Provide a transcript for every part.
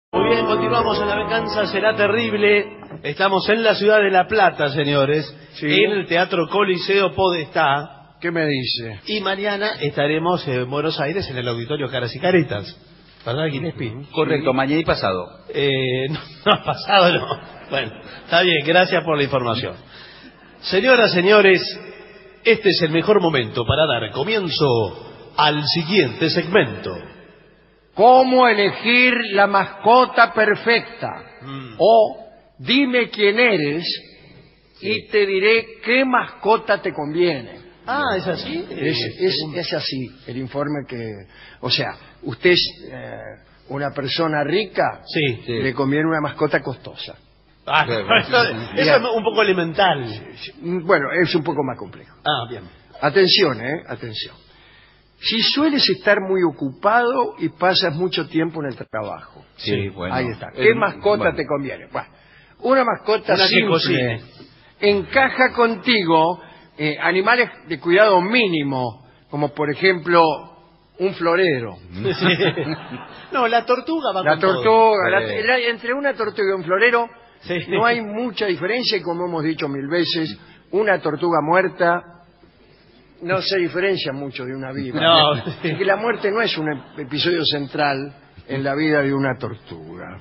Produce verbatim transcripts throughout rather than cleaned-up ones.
Muy bien, continuamos en La Venganza Será Terrible. Estamos en la ciudad de La Plata, señores, sí, en el Teatro Coliseo Podestá. ¿Qué me dice? Y mañana estaremos en Buenos Aires, en el Auditorio Caras y Caretas. ¿Verdad, Gillespie? Correcto, sí. Mañana y pasado. Eh, no, no, pasado no. Bueno, está bien, gracias por la información. Señoras, señores, este es el mejor momento para dar comienzo al siguiente segmento. ¿Cómo elegir la mascota perfecta? Mm. O dime quién eres sí. y te diré qué mascota te conviene. Ah, ¿es así? Es, es, es así, el informe que... O sea, usted es eh, una persona rica, sí, sí. le conviene una mascota costosa. Ah, sí, eso, eso es un poco elemental. Bueno, es un poco más complejo. Ah, bien. Atención, eh, atención. Si sueles estar muy ocupado y pasas mucho tiempo en el trabajo. Sí, bueno. Ahí está. ¿Qué el, mascota bueno. te conviene? Bueno, una mascota una simple encaja contigo eh, animales de cuidado mínimo, como por ejemplo un florero. Sí. No, la tortuga va la con tortuga, todo. La, la, entre una tortuga y un florero sí. no hay mucha diferencia y como hemos dicho mil veces, una tortuga muerta no se diferencia mucho de una viva. No. Porque la muerte no es un episodio central en la vida de una tortuga.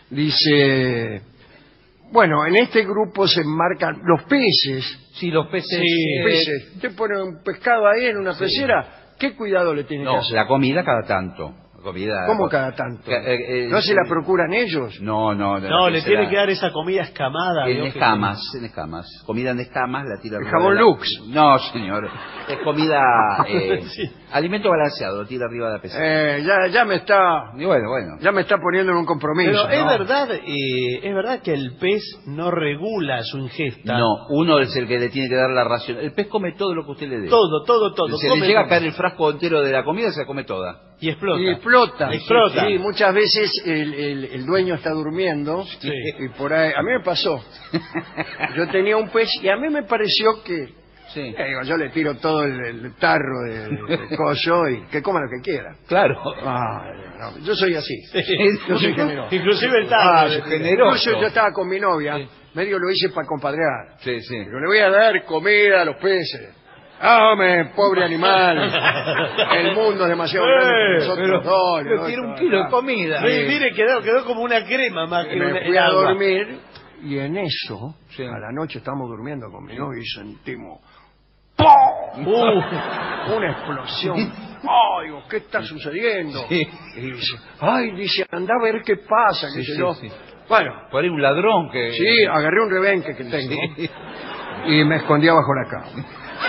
Dice, bueno, en este grupo se enmarcan los peces. Sí, los peces. Sí, peces. Usted pone un pescado ahí en una sí. pecera, ¿qué cuidado le tiene no, que hacer? La comida cada tanto. Comida, ¿Cómo cada tanto? Eh, eh, ¿No se la procuran ellos? No, no. No, no le tiene la... que dar esa comida escamada. En escamas, en escamas. Comida en escamas, la tira arriba. ¿El jabón Lux? La... No, señor. Es comida... Eh, sí. Alimento balanceado, lo tira arriba de la pecera. Eh, ya, ya me está... Y bueno, bueno. Ya me está poniendo en un compromiso. Pero es ¿no? verdad, eh, es verdad que el pez no regula su ingesta. No, uno es el que le tiene que dar la ración. El pez come todo lo que usted le dé. Todo, todo, todo. Se le llega a caer el frasco entero de la comida, se la come toda. Y explota. Y explota. explota. Sí, muchas veces el, el, el dueño está durmiendo sí. y por ahí... A mí me pasó. Yo tenía un pez y a mí me pareció que... Sí. Eh, digo, yo le tiro todo el, el tarro de, de collo y que coma lo que quiera. Claro. Ah, no, yo soy así. Sí. Yo soy generoso. Inclusive el tarro. Ah, generoso. Yo estaba con mi novia, sí. medio lo hice para compadrear. Sí, sí. Pero le voy a dar comida a los peces. ¡Ah, hombre, pobre animal! El mundo es demasiado grande para nosotros dos. Pero tiene un kilo de comida. Sí, mire, quedó, quedó como una crema más que me una, fui a agua. dormir y en eso, sí. a la noche estamos durmiendo con mi novia y sentimos... ¡pum! Uh, una explosión. ¡Ay, digo, qué está sucediendo! Sí. Y dice, ¡ay, dice, anda a ver qué pasa! Sí, sí, yo. Sí. Bueno. Por ahí un ladrón que... Sí, agarré un rebenque que tengo sí. y me escondí abajo la cama.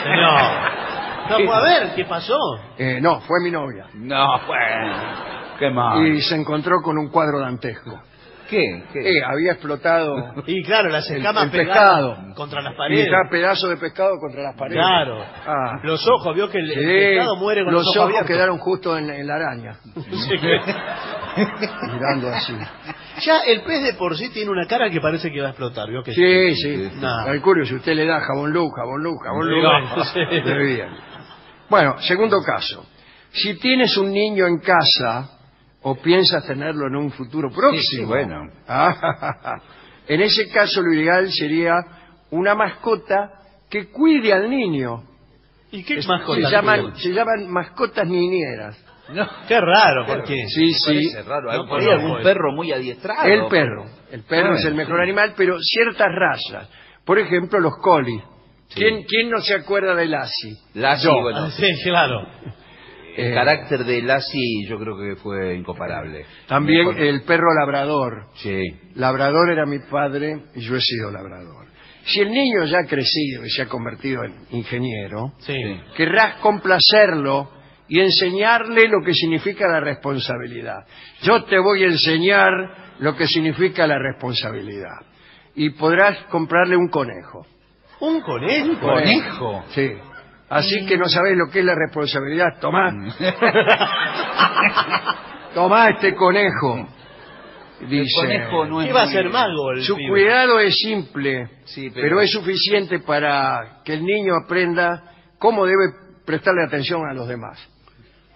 No. No, a ver, ¿qué pasó? Eh, no, fue mi novia. No, bueno. Qué mal. Y se encontró con un cuadro dantesco. ¿Qué? ¿Qué? Eh, había explotado... Y claro, las escamas el, el pescado contra las paredes. Y está pedazo de pescado contra las paredes. Claro. Ah. Los ojos, vio que el, sí, el pescado muere con los, los ojos ojos quedaron justo en, en la araña. Sí. Mirando así. Ya el pez de por sí tiene una cara que parece que va a explotar, ¿vio? Que sí, sí. No. Calculo, si usted le da jabón Lux, jabón Lux, jabón Lux. No, sí. Bien. Bueno, segundo caso. Si tienes un niño en casa o piensas tenerlo en un futuro próximo. Sí, sí, bueno. En ese caso lo ideal sería una mascota que cuide al niño. ¿Y qué es, mascotas? Se llaman, se llaman mascotas niñeras. No, qué raro, ¿por qué? Sí, sí. Raro. No, ¿Hay algún pues. perro muy adiestrado? El perro. El perro ah, es el mejor sí. animal, pero ciertas razas. Por ejemplo, los colis. Sí. ¿Quién, ¿Quién no se acuerda de Lassie? Lassie, yo. bueno. Sí, claro. El eh, carácter de Lassie yo creo que fue incomparable. También mejor. El perro labrador. Sí. Labrador era mi padre y yo he sido labrador. Si el niño ya ha crecido y se ha convertido en ingeniero, sí. querrás complacerlo y enseñarle lo que significa la responsabilidad. Yo te voy a enseñar lo que significa la responsabilidad. Y podrás comprarle un conejo. ¿Un conejo? ¿Un conejo? Sí. Así que no sabés lo que es la responsabilidad. Tomá. Tomá este conejo. Dice, el conejo no es ¿qué va a ser mago? El su pibe? Cuidado es simple, sí, pero... pero es suficiente para que el niño aprenda cómo debe prestarle atención a los demás.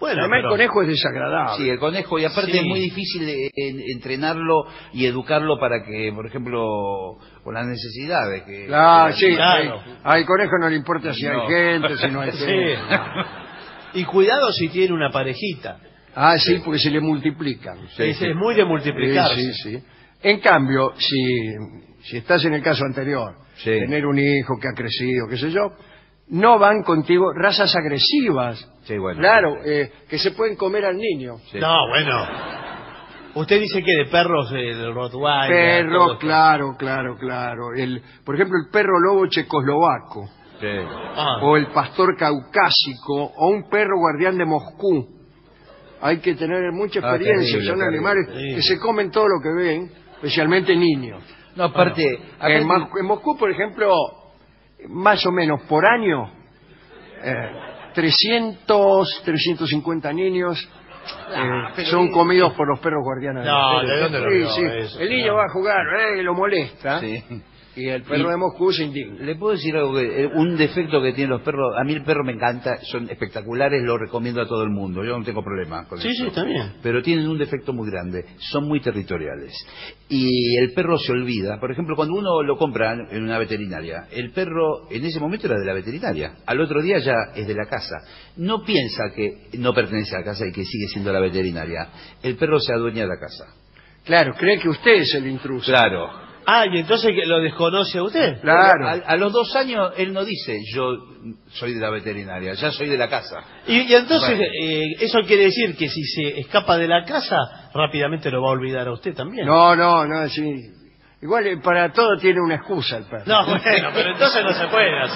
Bueno, Además pero... el conejo es desagradable. Sí, el conejo, y aparte Sí. es muy difícil de, en, entrenarlo y educarlo para que, por ejemplo, con las necesidades que... Claro, que- sí, claro. hay- al conejo no le importa si No. hay gente, si no hay Sí. gente. Y cuidado si tiene una parejita. Ah, sí, porque se le multiplican. Sí, es, sí. es muy de multiplicarse. Sí, sí, sí. En cambio, si, si estás en el caso anterior, Sí. tener un hijo que ha crecido, qué sé yo, no van contigo razas agresivas. Sí, bueno. Claro, eh, que se pueden comer al niño. Sí. No, bueno. Usted dice que de perros, eh, del Rottweiler... todo Perro, esto. claro, claro, claro. El, por ejemplo, el perro lobo checoslovaco, Sí. Ah. o el pastor caucásico, o un perro guardián de Moscú. Hay que tener mucha Ah, experiencia. terrible, Son terrible. animales Sí. que se comen todo lo que ven, especialmente niños. No, aparte... aparte- En, Mas- en Moscú, por ejemplo, más o menos por año, eh, trescientos, trescientos cincuenta niños eh, Ah, pero- son comidos por los perros guardianes. No, del ¿de dónde lo Sí, vio sí. eso? El niño No. va a jugar, eh, lo molesta, Sí. y el perro Y- de Moscú se indigna. Le puedo decir algo, que, eh, un defecto que tienen los perros, a mí el perro me encanta, son espectaculares, lo recomiendo a todo el mundo, yo no tengo problema con Sí, eso. sí, está bien. Pero tienen un defecto muy grande, son muy territoriales. Y el perro se olvida, por ejemplo, cuando uno lo compra en una veterinaria, el perro en ese momento era de la veterinaria, al otro día ya es de la casa. No piensa que no pertenece a la casa y que sigue siendo la veterinaria. El perro se adueña de la casa. Claro, cree que usted es el intruso. Claro. Ah, y entonces que lo desconoce a usted. Claro. A, a los dos años él no dice yo soy de la veterinaria, ya soy de la casa. Y, y entonces, Bueno. eh, eso quiere decir que si se escapa de la casa, rápidamente lo va a olvidar a usted también. No, no, no, sí. Igual eh, para todo tiene una excusa el perro. No, bueno, pero entonces no se puede así.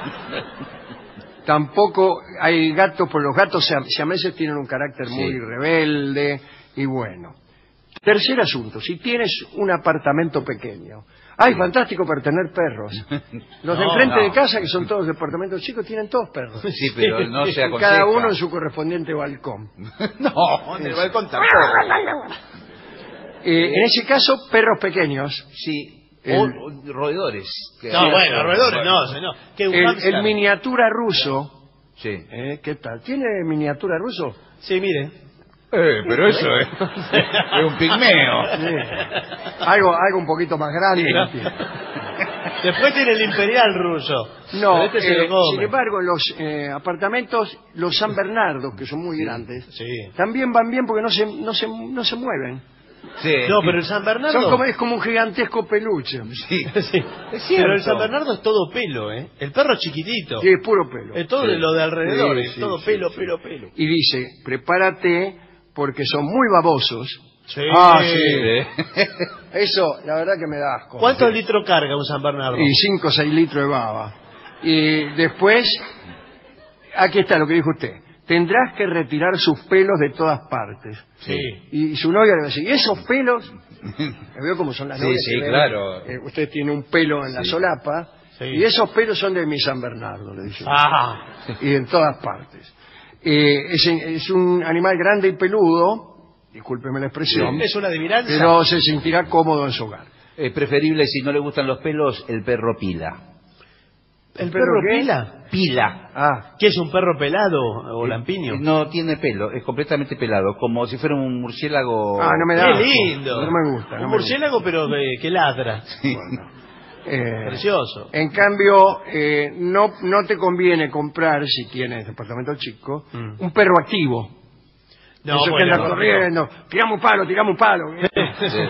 Tampoco hay gatos, por los gatos siam- siameses tienen un carácter Sí. muy rebelde y bueno. Tercer asunto, si tienes un apartamento pequeño. Ay, fantástico para tener perros. Los de No, enfrente no. de casa, que son todos departamentos chicos, tienen todos perros. Sí, pero no se Y aconseja. cada uno en su correspondiente balcón. No, en el balcón tampoco. Eh, en ese caso, perros pequeños. Sí, El- o, o roedores. que- No, bueno, roedores no, señor. ¿Qué, un El, hámster? el miniatura ruso. Sí. eh, ¿Qué tal? ¿Tiene miniatura ruso? Sí, mire. Eh, pero eso es, es un pigmeo. Sí. Algo, algo un poquito más grande. Sí, ¿no? no tiene. Después tiene el imperial ruso. No, Pero este se eh, lo come. sin embargo, en los eh, apartamentos, los San Bernardo, que son muy grandes, Sí. también van bien porque no se, no se, no se mueven. Sí. No, pero el San Bernardo... Son como, es como un gigantesco peluche. Sí. Sí. Es cierto. Pero el San Bernardo es todo pelo, ¿eh? El perro es chiquitito. Sí, es puro pelo. Es todo Sí. de lo de alrededor, Sí, es sí, todo sí, pelo, sí. pelo, pelo. Y dice, prepárate porque son muy babosos. Sí. Ah, sí. Sí. Eso, la verdad que me da asco. ¿Cuántos litros carga un San Bernardo? Y cinco o seis litros de baba. Y después, aquí está lo que dijo usted. Tendrás que retirar sus pelos de todas partes. Sí. Y su novia le va a decir, ¿y esos pelos? Me veo cómo son las Sí, novias. sí, que ven, claro. eh, usted tiene un pelo en la Sí. solapa. Sí. Y esos pelos son de mi San Bernardo, le dice. Ah, Y en todas partes. Eh, es, es un animal grande y peludo, discúlpeme la expresión, es una adivinanza. pero se sentirá cómodo en su hogar. Es preferible, si no le gustan los pelos, el perro pila. ¿El perro perro qué? pila? Pila. Ah, ¿Qué es un perro pelado o lampiño? No tiene pelo, es completamente pelado, como si fuera un murciélago. ah no me Qué da. lindo. No me gusta. no Un me murciélago pero eh, que ladra. Sí. gusta. Eh, Precioso. En cambio, eh, no, no te conviene comprar, si tienes departamento chico, Mm. un perro activo. No, Eso que bueno, anda no, corriendo, tiramos un palo, tiramos un palo. Sí.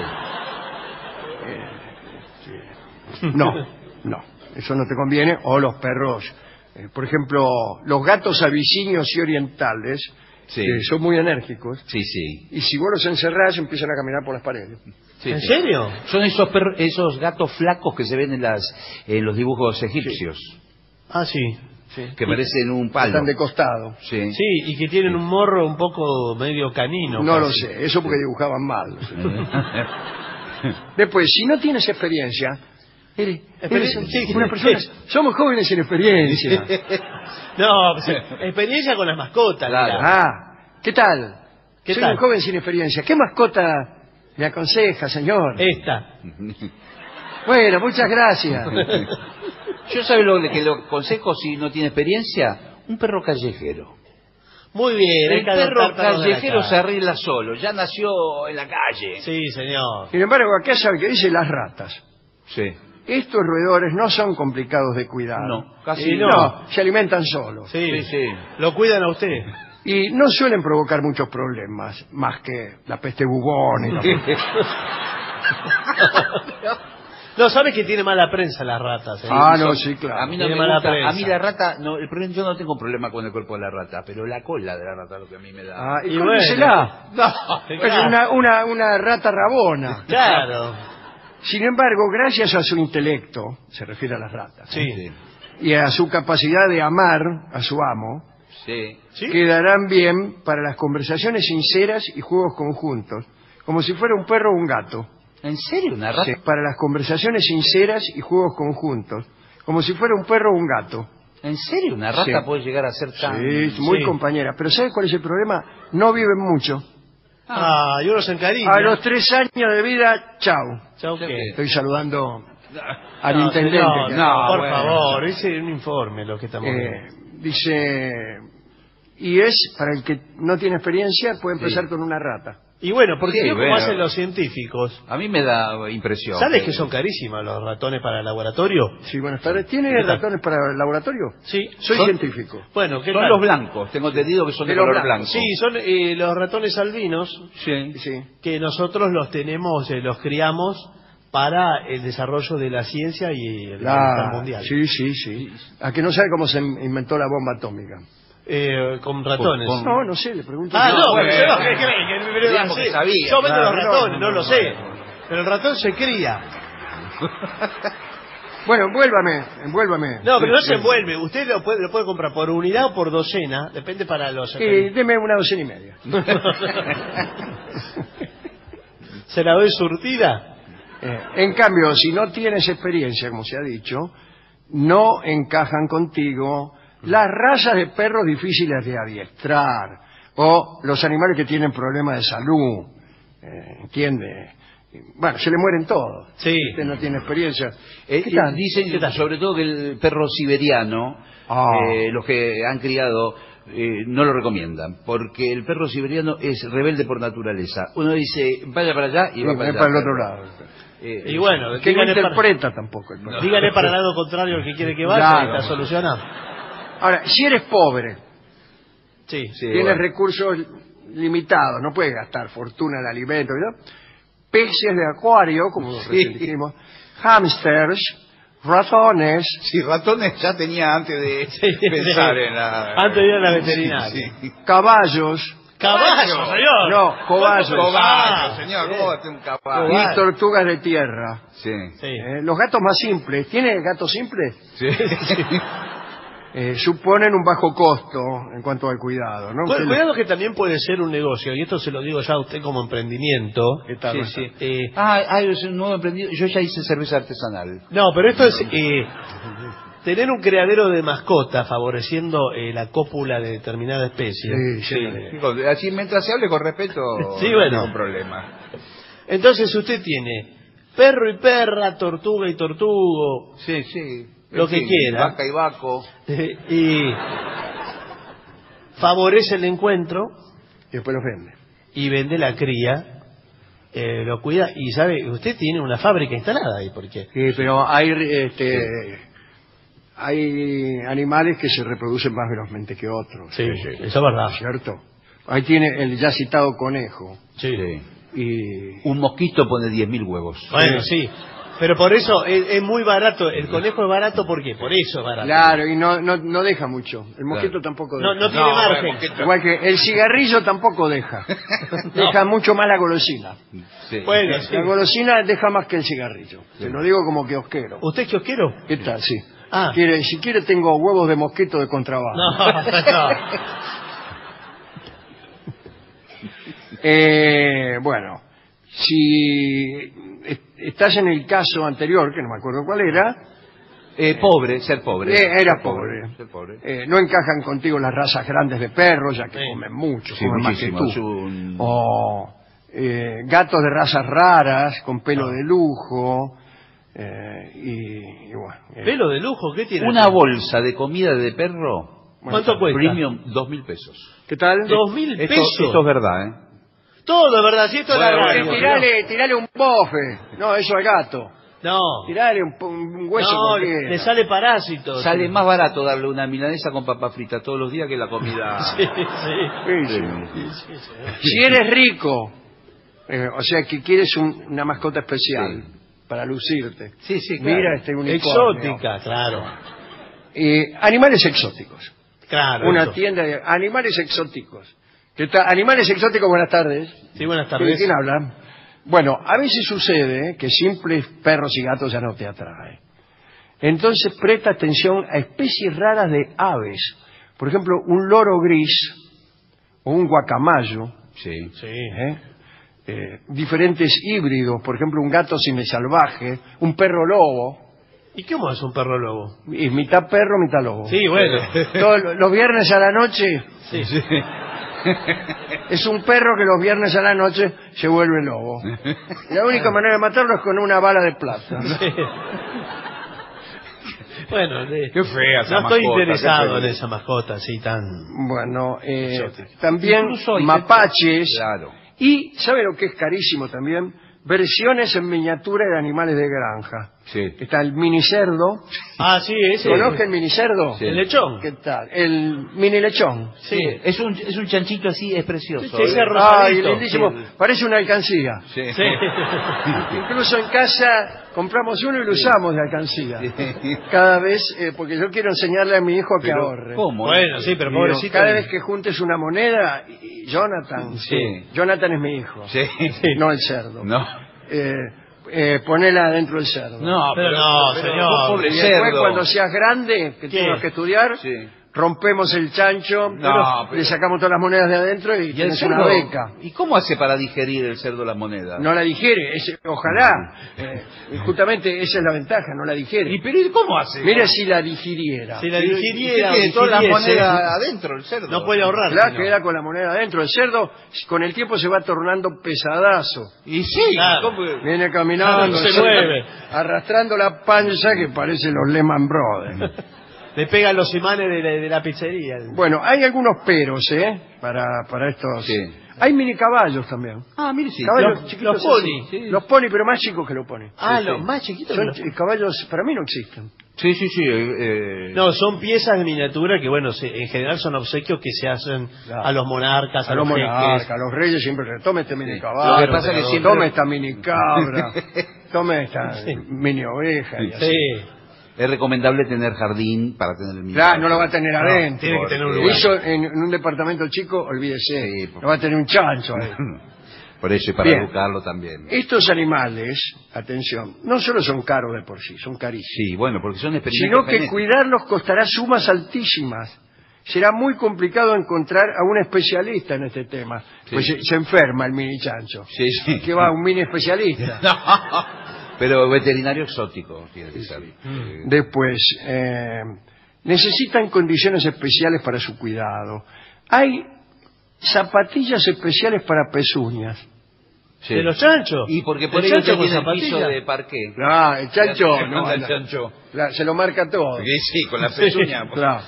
No, no, eso no te conviene. O los perros, eh, por ejemplo, los gatos abisinios y orientales, Sí. que son muy enérgicos, Sí, sí. y si vos los encerrás empiezan a caminar por las paredes. Sí, ¿En sí. serio? Son esos perro- esos gatos flacos que se ven en las en los dibujos egipcios, Ah, sí. que parecen un palo. Están de costado. Sí. Sí, y que tienen un morro un poco medio canino. No lo casi. sé, eso porque dibujaban mal. Después, si no tienes experiencia, eres, eres Experien- sí, una persona... sí. Somos jóvenes sin experiencia. No, pues, experiencia con las mascotas. Claro. mira. Ah, ¿qué tal? ¿Qué Soy tal? un joven sin experiencia. ¿Qué mascota me aconseja, señor? Esta. Bueno, muchas gracias. Yo sabe lo que le aconsejo si no tiene experiencia, un perro callejero. Muy bien. El hay que perro adoptar perros de la callejero calle. se arregla solo, ya nació en la calle. Sí, señor. Sin embargo, acá sabe que dice las ratas. Sí. Estos roedores no son complicados de cuidar. No, casi Y no. no. Se alimentan solos. Sí, Sí, sí. Lo cuidan a usted. Y no suelen provocar muchos problemas, más que la peste bubónica. No, ¿sabes que tiene mala prensa las ratas? eh? Ah, no, Son- sí, claro. A mí no Tiene me mala gusta. prensa. A mí la rata, no, el problema, yo no tengo problema con el cuerpo de la rata, pero la cola de la rata es lo que a mí me da. Ah, y, Y córtesela. No. Es una, una, una rata rabona. Claro. Sin embargo, gracias a su intelecto, se refiere a las ratas, Sí. Sí. y a su capacidad de amar a su amo, Sí. ¿Sí? quedarán bien para las conversaciones sinceras y juegos conjuntos, como si fuera un perro o un gato. ¿En serio una rata? Sí, para las conversaciones sinceras y juegos conjuntos, como si fuera un perro o un gato. ¿En serio una rata Sí. puede llegar a ser tan... Sí, muy sí. compañera. Pero ¿sabes cuál es el problema? No viven mucho. Ah, y uno se encariña. A los tres años de vida, chao. Chau, ¿qué? Estoy saludando al No, intendente. señor, que- no, por bueno. favor, hice un informe lo que estamos Eh, viendo. dice, y es, para el que no tiene experiencia, puede empezar Sí. con una rata. Y bueno, porque Sí, yo como bueno. hacen los científicos. A mí me da impresión. ¿Sabes que son carísimas los ratones para el laboratorio? Sí, buenas tardes. ¿Tiene ¿Qué tal? ratones para el laboratorio? Sí. Soy Son- científico. Bueno, ¿qué Son tal? los blancos, tengo entendido que son de, De los color blancos. blanco. Sí, son eh, los ratones albinos Sí. Sí. que nosotros los tenemos, eh, los criamos para el desarrollo de la ciencia y el bienestar La- mundial. sí, sí, sí. A que no sabe cómo se inventó la bomba atómica. Eh, con ratones. Con- No, no sé, le pregunto. Ah, yo. no, bueno. pero yo no, ¿qué cree? Que me- me- Digamos que sí. sabía. Yo vendo Claro, los no, ratones, no, no, lo no, sé. no. Pero el ratón se cría. Bueno, envuélvame, envuélvame. No, pero no Sí, se sí. envuelve. Usted lo puede, lo puede comprar por unidad o por docena. Depende para los... Sí, deme una docena y media. ¿Se la doy surtida? Eh, en cambio, si no tienes experiencia, como se ha dicho, no encajan contigo las razas de perros difíciles de adiestrar o los animales que tienen problemas de salud. Eh, ¿Entiende? Bueno, se le mueren todos. Sí. Usted no tiene experiencia. Eh, ¿Qué eh, tal? dicen ¿Qué tal? sobre todo que el perro siberiano, Ah. eh, los que han criado, eh, no lo recomiendan, porque el perro siberiano es rebelde por naturaleza. Uno dice, vaya para allá y Sí, va para es allá. para el otro lado. Eh, Y bueno, Que no dígale para, interpreta tampoco el perro. dígale para el lado contrario el que quiere que vaya Claro. y está solucionado. Ahora, si eres pobre, Sí. Sí, tienes bueno. recursos limitados, no puedes gastar fortuna en alimentos, ¿no? Peces de acuario, como Sí. recién dijimos, hámsters, ratones, Sí, ratones ya tenía antes de Sí, pensar sí. en la... Antes de ir a la veterinaria. Sí, sí. caballos ¡Caballo, señor! No, cobayos. Cobayos, Ah, señor, sí. ¿cómo va a tener un caballo? Cobayos. y tortugas de tierra. Sí. Sí. Eh, los gatos más simples, ¿tiene gatos simples? Sí. Eh, suponen un bajo costo en cuanto al cuidado, ¿no? Cu- Usted lo- Cuidado que también puede ser un negocio, y esto se lo digo ya a usted como emprendimiento. ¿Qué tal, Sí, Rosa? sí. Eh, Ah, ah, es un nuevo emprendido. Yo ya hice cerveza artesanal. no, pero esto es eh, tener un criadero de mascotas favoreciendo eh, la cópula de determinada especie. Sí, sí. Sí. Así, mientras se hable con respeto, Sí, no bueno. hay ningún problema. Entonces usted tiene perro y perra, tortuga y tortugo, Sí, sí. Lo En que fin, quiera. Vaca y vaco. eh, y favorece el encuentro Y después los vende. y vende la cría, eh, lo cuida, y sabe, usted tiene una fábrica instalada ahí, porque... Sí, pero hay, este, hay animales que se reproducen más velozmente que otros. Sí, sí, eso es verdad. ¿Cierto? Ahí tiene el ya citado conejo. Sí. Y Un mosquito pone diez mil huevos. Bueno, sí. Pero por eso es, es muy barato. El conejo es barato, ¿por qué? Por eso es barato. claro, y no, no, no deja mucho. El mosquito Claro. tampoco deja. No, no tiene No, margen. el mosquito- Igual que el cigarrillo tampoco deja. Deja mucho más la golosina. Sí. Bueno, sí. La golosina deja más que el cigarrillo. Te lo digo como kiosquero. ¿Usted es kiosquero? ¿Qué tal? Sí. Ah. Quiere, si quiere tengo huevos de mosquito de contrabando. No, no. Eh, bueno, si est- estás en el caso anterior, que no me acuerdo cuál era, Eh, pobre, ser pobre. eh, era Ser pobre. Ser pobre. Eh, no encajan contigo las razas grandes de perros, ya que Sí. comen mucho, Sí, comen más que muchísimo. tú. Es un- O eh, gatos de razas raras, con pelo No. de lujo, eh, y, y bueno. eh, ¿Pelo de lujo? ¿Qué tiene? Una bolsa de comida de perro ¿Cuánto cuesta? Premium, dos mil pesos. ¿Qué tal? ¿Dos mil Esto, pesos? esto es verdad, ¿eh? Todo, de verdad, si esto Bueno, es la bueno, radio. tirale, tirale un bofe. No, eso al gato. No, Tirale un, un hueso no, cualquiera. le sale parásito. Sale más barato darle una milanesa con papa frita todos los días que la comida... Sí, sí. Sí, sí. Si eres rico, eh, o sea que quieres un- una mascota especial Sí. para lucirte. Sí, sí, claro. Mira este unicornio. Exótica, claro. Eh, animales exóticos. Claro. Una eso. tienda de animales exóticos. ¿Qué tal? Animales exóticos, buenas tardes. Sí, buenas ¿Quién, tardes. quién habla? Bueno, a veces sucede que simples perros y gatos ya no te atraen. Entonces presta atención a especies raras de aves. Por ejemplo, un loro gris o un guacamayo. Sí. Sí. ¿eh? Eh, diferentes híbridos. Por ejemplo, un gato semisalvaje, un perro lobo. ¿Y cómo es un perro lobo? Y mitad perro, mitad lobo. Sí, bueno. Todos los viernes a la noche Sí. es un perro que los viernes a la noche se vuelve lobo. Y la única manera de matarlo es con una bala de plata. Bueno, de- Qué fea esa no estoy mascota, interesado qué en fea. esa mascota así tan... Bueno, eh, Exótico. también Incluso hay- mapaches. Claro. Y, ¿sabe lo que es carísimo también? Versiones en miniatura de animales de granja. Sí. Está el mini cerdo. Ah, sí, ese. ¿Conozca el mini cerdo? Sí. El lechón. ¿Qué tal? El mini lechón. Sí. Es un, es un chanchito así, es precioso. Sí, ¿eh? ese Ay, rosadito. lindísimo. Sí. Parece una alcancía. Sí. Sí. Incluso en casa compramos uno y lo usamos de alcancía. Sí. Cada vez, eh, porque yo quiero enseñarle a mi hijo a que Pero, ahorre. ¿cómo? Bueno, sí, pero Digo, pobrecito. cada vez que juntes una moneda, y- y Jonathan, Sí. Jonathan es mi hijo, Sí. no el cerdo. No. Eh, eh, ponela dentro del cerdo. No, Pero no, señor. pobre Y después cerdo. cuando seas grande, que ¿Qué? tengas que estudiar, Sí. rompemos el chancho, No, pero pero- le sacamos todas las monedas de adentro y, ¿Y el tienes cerdo? una beca. ¿Y cómo hace para digerir el cerdo las monedas? No la digiere, es- ojalá. Eh, y justamente esa es la ventaja, no la digiere. ¿Y pero ¿y cómo hace? Mire si la digiriera. Si la Pero, ¿y digiriera, qué tiene todas las digiriese, monedas adentro el cerdo? no puede ahorrar. La si no. queda con la moneda adentro. El cerdo con el tiempo se va tornando pesadazo. Y sí, Claro. ¿cómo? Viene caminando, Claro, se así, mueve. arrastrando la panza que parece los Lehman Brothers. Le pegan los imanes de la, de la pizzería. Bueno, hay algunos peros, ¿eh? Para, para estos. Sí. Hay mini caballos también. Ah, mire, sí. Caballos Los- chiquitos los así. pony, sí. Los pony, pero más chicos que los pony. Ah, Sí, los sí. más chiquitos. Son que los- eh, caballos, para mí no existen. Sí, sí, sí. eh, No, son piezas de miniatura que, bueno, se- en general son obsequios que se hacen Claro. a los monarcas, a, A los jeques. monarcas, a los reyes siempre le tome este mini Sí. caballo, Lo que pasa es que siempre- tome esta mini cabra, tome esta Sí. mini oveja y así. Sí. Es recomendable tener jardín para tener el mismo. Claro, no lo va a tener No, adentro. tiene que tener un porque lugar. Eso en, en un departamento chico, olvídese. Sí, por- no va a tener un chancho ahí. Por eso y para Bien. educarlo también. Estos animales, atención, no solo son caros de por sí, son carísimos. Sí, bueno, porque son experimentos Sino que genéticos. cuidarlos costará sumas altísimas. Será muy complicado encontrar a un especialista en este tema. Sí. Pues se, se enferma el mini chancho. Sí, sí. ¿Qué va? ¿Un mini especialista? No, pero veterinario exótico tiene que ser. Eh, Después, eh, necesitan condiciones especiales para su cuidado. Hay zapatillas especiales para pezuñas. sí. ¿De los chanchos? Y porque por ¿El ello chancho con tiene el piso zapatilla? de parqué. Ah, el chancho, Ya, no, el la- chancho. la- se lo marca todo. Sí, sí, con la pezuña. Claro.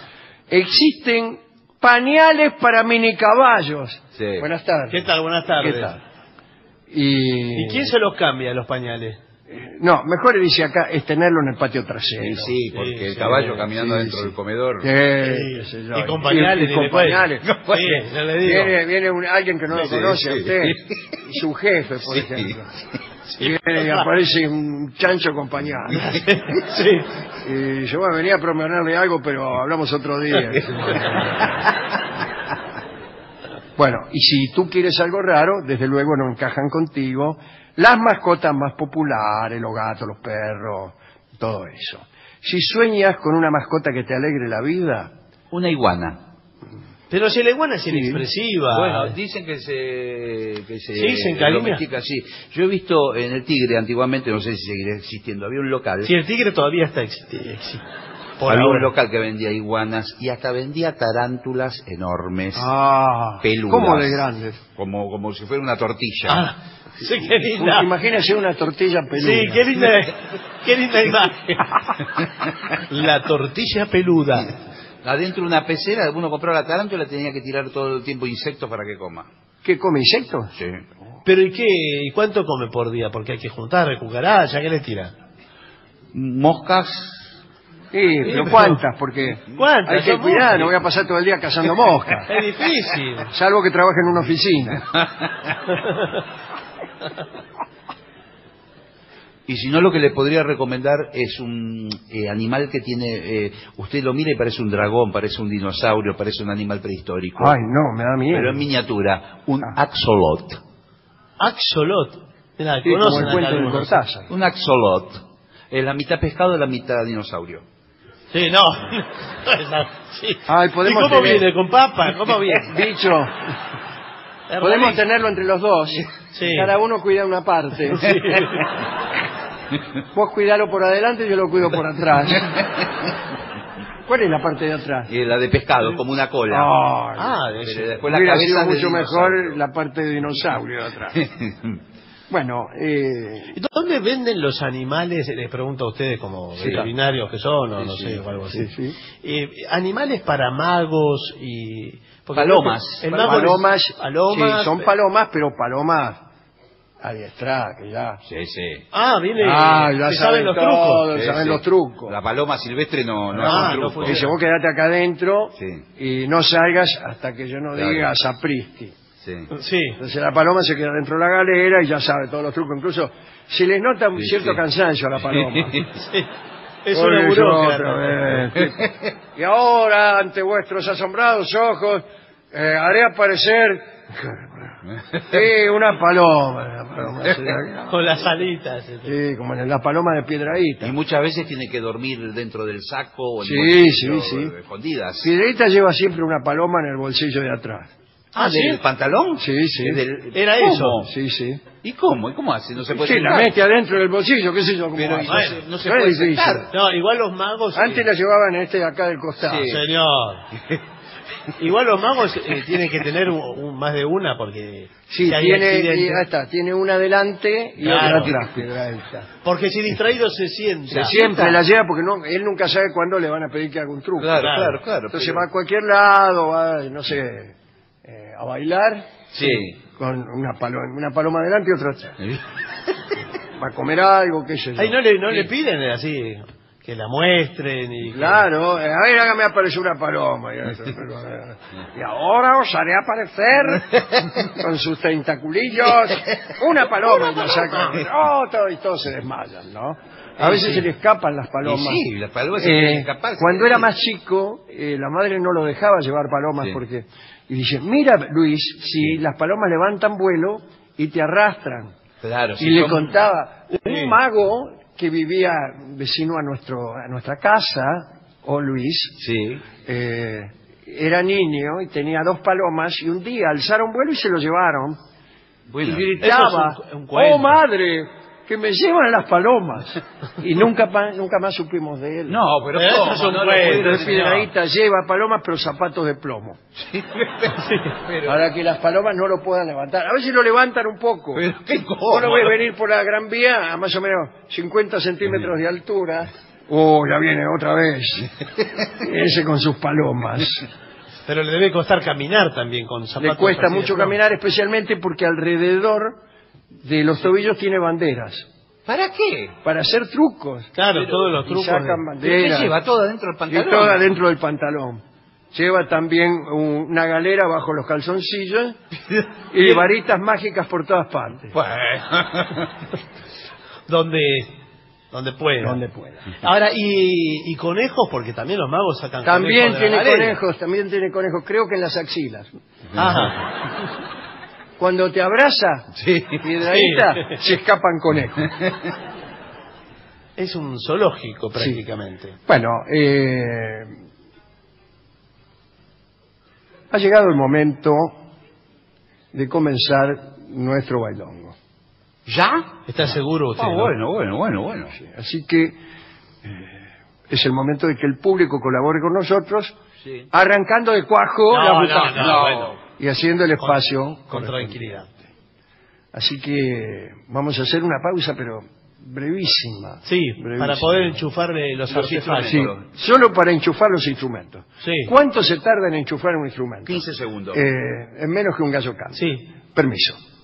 Existen pañales para mini caballos. Sí. Buenas tardes. ¿Qué tal? Buenas tardes. ¿Qué tal? Y... ¿Y quién se los cambia los pañales? No, mejor dice acá es tenerlo en el patio trasero. Sí, sí, porque Sí, el sí, caballo caminando sí, dentro sí. del comedor. Sí, qué sé yo. Y con pañales, Y- y ni con le cuento. pañales. Sí, ya le digo. Viene, viene un- alguien que no lo Sí, conoce a sí. usted, y su jefe, por Sí. ejemplo. Sí, Viene y aparece un chancho con pañales. sí. Y yo bueno, venía a proponerle algo, pero hablamos otro día. Bueno, y si tú quieres algo raro, desde luego no encajan contigo las mascotas más populares, los gatos, los perros, todo eso. Si sueñas con una mascota que te alegre la vida, Una iguana. Pero si la iguana es inexpresiva. Bueno, dicen que se, que se Sí, se encariña. domestica, sí. Yo he visto en el Tigre antiguamente, no sé si seguirá existiendo, había un local. Si el tigre todavía está existiendo. Por había un ahora. local que vendía iguanas y hasta vendía tarántulas enormes, ah, peludas. ¿cómo de grandes? Como, como si fuera una tortilla. Ah, sí, qué linda. Imagínese una tortilla peluda. Sí, qué linda, qué linda imagen. La tortilla peluda. Adentro de una pecera, uno compraba la tarántula y tenía que tirar todo el tiempo insectos para que coma. ¿Qué come, insectos? Sí. Pero ¿y qué? ¿Y cuánto come por día? Porque hay que juntar cucaracha, ¿qué le tira? Moscas. Sí, pero ¿cuántas? Porque ¿Cuántas? hay que Son cuidar, muchas. no voy a pasar todo el día cazando moscas. Es difícil. Salvo que trabaje en una oficina. Y si no, lo que le podría recomendar es un eh, animal que tiene... Eh, usted lo mira y parece un dragón, parece un dinosaurio, parece un animal prehistórico. Ay, no, me da miedo. Pero en miniatura, un axolot. Axolot. Mira, Sí, como conocen el acá cuento del algunos. Cortázar. Un axolot. Es la mitad pescado y la mitad dinosaurio. Sí, no. Sí. Ay, podemos ¿Y cómo tener- viene? ¿Con papa? ¿Cómo viene? Dicho, Es podemos rarísimo. tenerlo entre los dos. Sí. Cada uno cuida una parte. Vos cuidalo por adelante y yo lo cuido por atrás. ¿Cuál es la parte de atrás? Y la de pescado, como una cola. Ay, Ah, de Pero eso. después la hubiera cabeza sido de mucho dinosaurio. mejor la parte de dinosaurio de atrás. Bueno, eh, ¿Y ¿Dónde venden los animales? Les pregunto a ustedes como Sí. veterinarios que son o Sí, no sí. sé, o algo así. sí, sí. Eh, animales para magos y... porque Palomas. el mago palomas, les- palomas. sí, son palomas, pero palomas adiestradas, que ya... Sí, sí. Ah, viene... Ah, ya que saben, los todo, trucos. Sí, saben sí. los trucos. La paloma silvestre no, no Ah, hace no truco. funciona. Dice, vos quedate acá adentro Sí. y no salgas hasta que yo no Claro. diga sapristi. Sí. Sí. Entonces la paloma se queda dentro de la galera y ya sabe todos los trucos. Incluso se les nota un Sí, cierto sí. cansancio a la paloma. Sí. Es Oye, una yo burócrata. otra vez. Y ahora, ante vuestros asombrados ojos, eh, haré aparecer sí, una paloma. Una paloma sí, Con las alitas. sí, como en la paloma de Piedrahíta. Y muchas veces tiene que dormir dentro del saco o en Sí, el bolsillo, sí, sí. escondidas. Piedrahíta lleva siempre una paloma en el bolsillo de atrás. Ah, ¿sí? ¿del pantalón? Sí, sí. ¿Es del- Era ¿Cómo? eso. Sí, sí. ¿Y cómo? ¿Y cómo hace? No se puede Sí, la sentar. mete adentro del bolsillo, qué sé yo, cómo Pero hace. no Bueno, se, no se no es puede difícil. sentar. No, igual los magos... Antes eh, la llevaban en este de acá del costado. Sí. Señor. Igual los magos eh, tienen que tener un, un- más de una porque... Sí, si hay tiene, accidentes- y ahí está, tiene una delante y Claro. otra atrás. Piedrahíta. Porque si distraído se sienta. Siempre la lleva porque no, él nunca sabe cuándo le van a pedir que haga un truco. Claro, Claro. claro, claro. Entonces pero- va a cualquier lado, va, no sé, eh, a bailar Sí. con una paloma, una paloma delante y otra atrás. Va a comer algo, qué sé yo. Ay, no le, no le piden así que la muestren y... que- Claro, eh, a ver, hágame aparecer una paloma. Y, eso, pero, eh, y ahora os haré aparecer con sus tentaculillos una paloma. Y la sacan. Oh, todo, y todos se desmayan, ¿no? A Sí, veces sí. se le escapan las palomas. Y sí, las palomas se Eh, pueden escapar. cuando era más chico, eh, la madre no lo dejaba llevar palomas Sí. porque... Y dice, mira, Luis, si Sí. las palomas levantan vuelo y te arrastran. Claro, sí, Y le son- contaba, un Sí. mago que vivía vecino a nuestro a nuestra casa, o Luis, Sí. eh, era niño y tenía dos palomas y un día alzaron vuelo y se lo llevaron. Bueno, y gritaba, eso es un- un cuento. oh madre, que me llevan las palomas. Y nunca, pa- nunca más supimos de él. no, pero Pero ¿cómo? eso es un No lo cuento, puede Entonces decir. Piedrahíta lleva palomas pero zapatos de plomo. Pero- Para que las palomas no lo puedan levantar. A veces lo levantan un poco. pero qué Vos lo ves cómodo. venir por la Gran Vía a más o menos cincuenta centímetros de altura. Oh, ya viene otra vez. Ese con sus palomas. Pero le debe costar caminar también con zapatos. Le cuesta así de mucho plomo. caminar, especialmente porque alrededor de los tobillos tiene banderas. ¿Para qué? Para hacer trucos. Claro, Pero- todos los Y trucos. sacan de- ¿Pero qué banderas. lleva todo adentro del Y pantalón? todo adentro del pantalón. Lleva también un- una galera bajo los calzoncillos y varitas mágicas por todas partes. Bueno. Donde, donde pueda. Donde pueda. Ahora, y, y conejos, porque también los magos sacan También conejos de tiene la galera. conejos, también tiene conejos, creo que en las axilas. Ajá. Cuando te abraza, Sí. Piedrahíta, Sí. se escapan conejos. Es un zoológico prácticamente. Bueno, eh, ha llegado el momento de comenzar nuestro bailongo. ¿Ya? ¿Está seguro usted? Ah, no? bueno, bueno, bueno, bueno. Así que eh, es el momento de que el público colabore con nosotros, Sí. arrancando de cuajo No, la no, butaca no, bueno. y haciendo el espacio Con correspondiente. tranquilidad. Así que vamos a hacer una pausa, pero brevísima. Sí, brevísima. para poder enchufarle los, Los artefactos. Sí, solo para enchufar los instrumentos. Sí. ¿Cuánto se tarda en enchufar un instrumento? quince segundos. Eh, en menos que un gallo canta. Sí. Permiso.